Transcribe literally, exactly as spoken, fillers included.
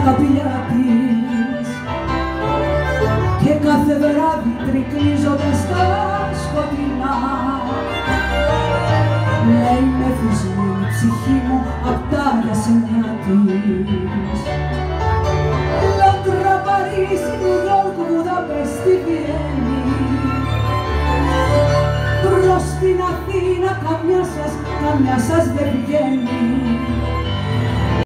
καπηλιά της και κάθε βράδυ τρικνίζοντας τα σκοτεινά λέει μεθυσμένη ψυχή μου απ' τα γιασεμιά της. Λόντρα, Παρίσι, Νιου Γιόρκ, Βουδαπέστη, Βιέννη, προς την Αθήνα καμιά σας, καμιά σας δεν πηγαίνει.